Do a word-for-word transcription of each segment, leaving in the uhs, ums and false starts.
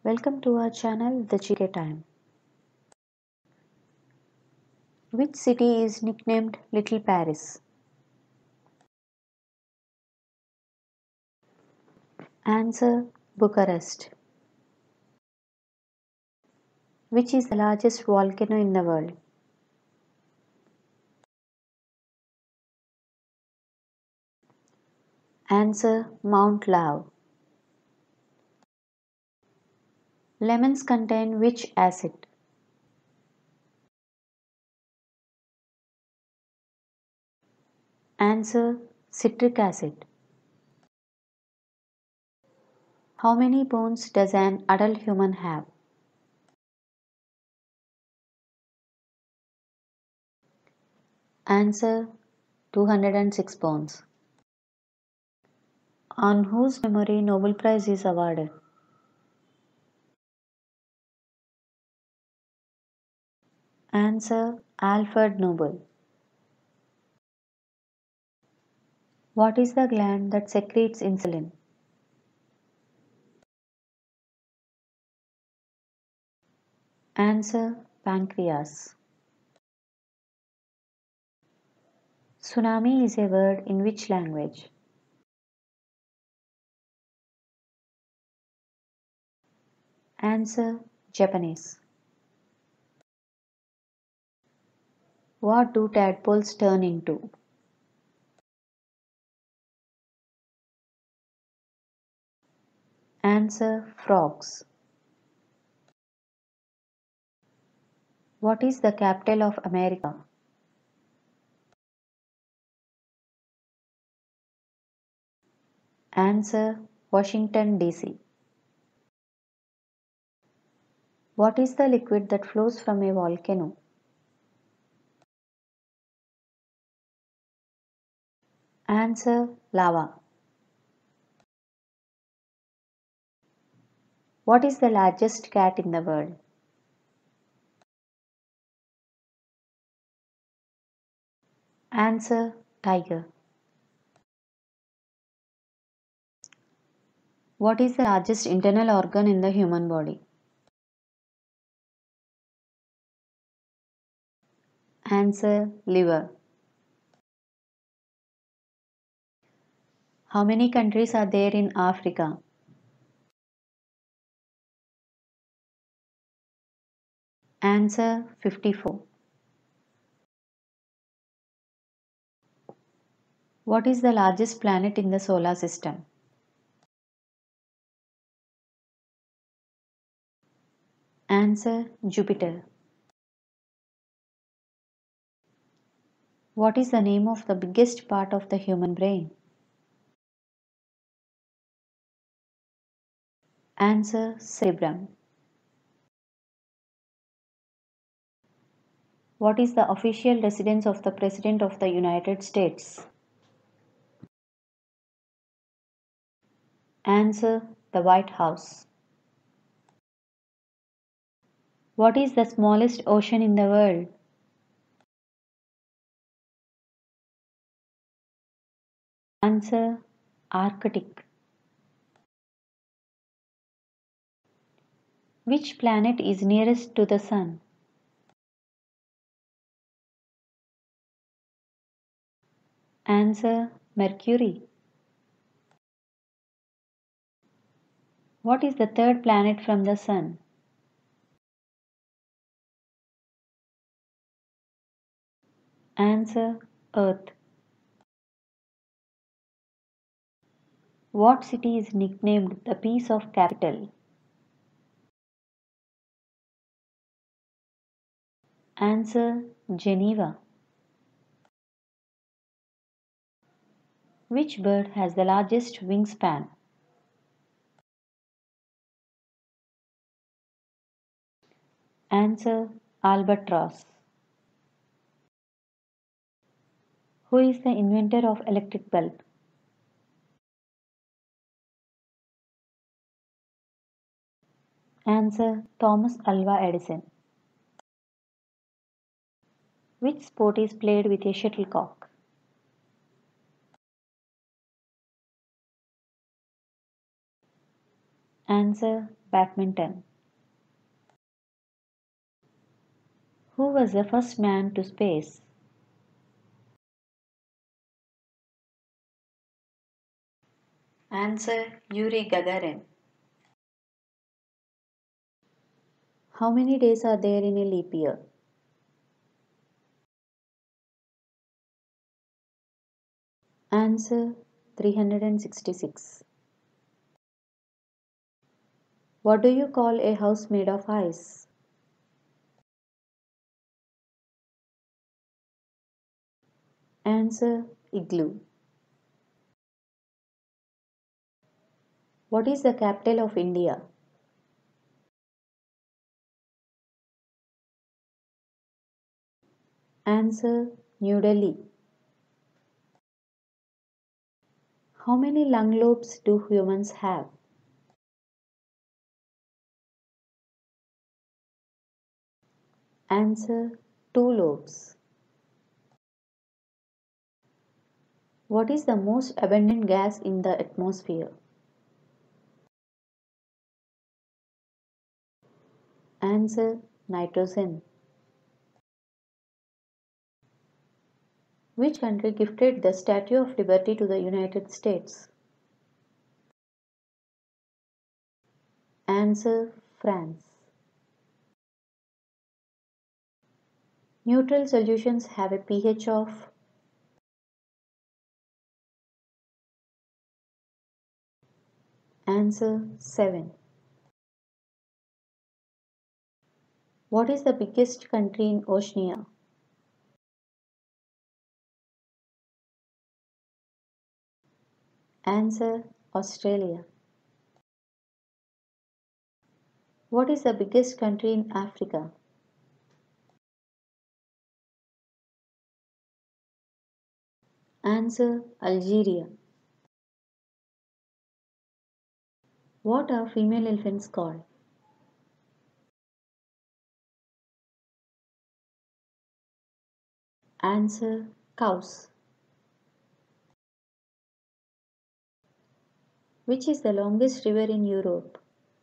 Welcome to our channel, The G K Time. Which city is nicknamed Little Paris? Answer: Bucharest. Which is the largest volcano in the world? Answer: Mount Lav. Lemons contain which acid? Answer: citric acid. How many bones does an adult human have? Answer: two hundred six bones. On whose memory Nobel Prize is awarded? Answer: Alfred Nobel. What is the gland that secretes insulin? Answer: Pancreas. Tsunami is a word in which language? Answer: Japanese. What do tadpoles turn into? Answer: Frogs. What is the capital of America? Answer: Washington, D C. What is the liquid that flows from a volcano? Answer: Lava. What is the largest cat in the world? Answer: Tiger. What is the largest internal organ in the human body? Answer: Liver. How many countries are there in Africa? Answer: fifty-four. What is the largest planet in the solar system? Answer: Jupiter. What is the name of the biggest part of the human brain? Answer: cerebrum. What is the official residence of the President of the United States? Answer: the White House. What is the smallest ocean in the world? Answer: Arctic. Which planet is nearest to the Sun? Answer: Mercury. What is the third planet from the Sun? Answer: Earth. What city is nicknamed the Peace of Capital? Answer: Geneva. Which bird has the largest wingspan? Answer: Albatross. Who is the inventor of electric bulb? Answer: Thomas Alva Edison. Which sport is played with a shuttlecock? Answer: Badminton. Who was the first man to space? Answer Yuri Gagarin. How many days are there in a leap year? Answer three hundred sixty-six. What do you call a house made of ice? Answer igloo. What is the capital of India? Answer New Delhi. How many lung lobes do humans have? Answer two lobes. What is the most abundant gas in the atmosphere? Answer nitrogen. Which country gifted the Statue of Liberty to the United States? Answer France. Neutral solutions have a pH of. Answer seven. What is the biggest country in Oceania? Answer Australia. What is the biggest country in Africa? Answer Algeria. What are female elephants called? Answer cows. Which is the longest river in Europe?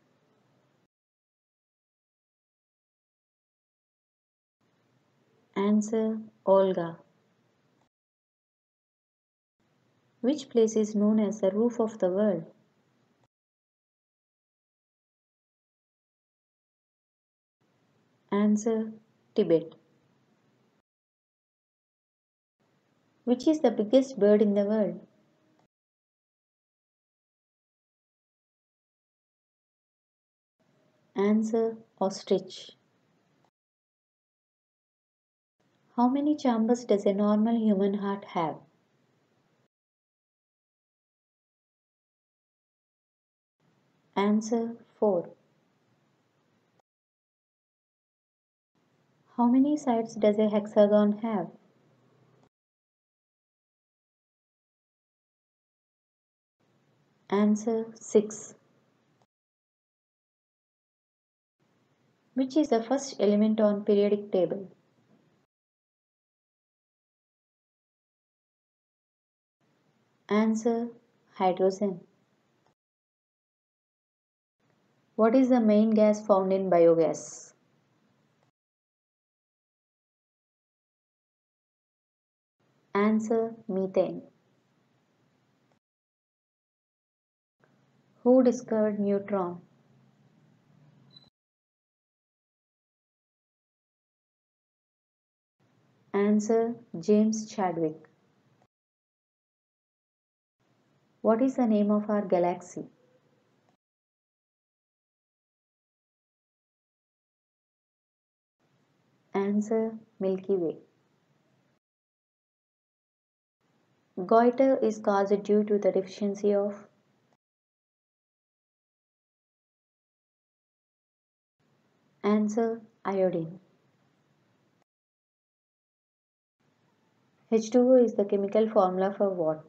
Answer Olga. Which place is known as the roof of the world? Answer Tibet. Which is the biggest bird in the world? Answer ostrich. How many chambers does a normal human heart have? Answer four. How many sides does a hexagon have? Answer six. Which is the first element on periodic table? Answer hydrogen. What is the main gas found in biogas? Answer methane. Who discovered neutron? Answer James Chadwick. What is the name of our galaxy? Answer Milky Way. Goiter is caused due to the deficiency of. Answer iodine. H two O is the chemical formula for what?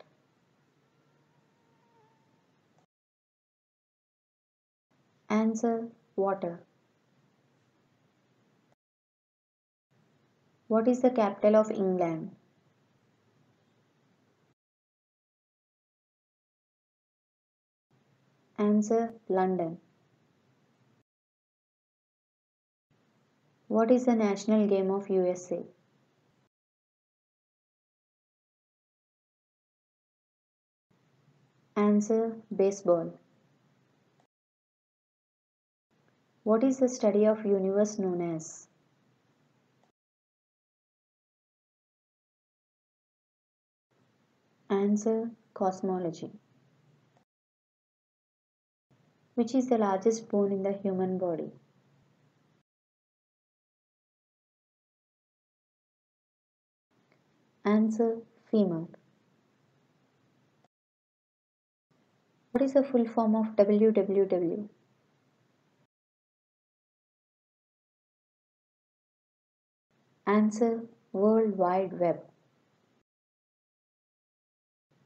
Answer water. What is the capital of England? Answer London. What is the national game of U S A? Answer: baseball. What is the study of universe known as? Answer: cosmology. Which is the largest bone in the human body? Answer: femur. What is the full form of W W W? Answer: World Wide Web.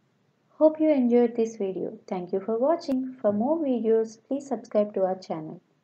Hope you enjoyed this video. Thank you for watching. For more videos, please subscribe to our channel.